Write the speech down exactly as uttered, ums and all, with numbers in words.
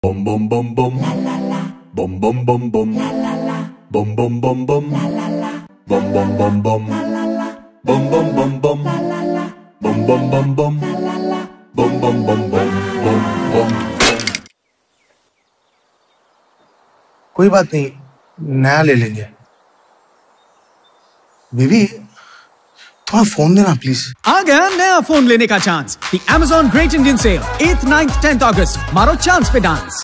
Bum bum bum bum la la la. Bum bum bum bum la la la. Bum bum bum bum la la la. Bum bum bum bum la la la. Bum bum bum bum la la la. Bum bum bum bum la la la. Bum bum bum bum bum bum. कोई बात नहीं, नया ले लेंगे। Baby थोड़ा phone देना please. आ गया नया फोन लेने का chance. The Amazon Great Indian Sale, eighth, ninth, tenth अगस्त। मारो चांस पे डांस।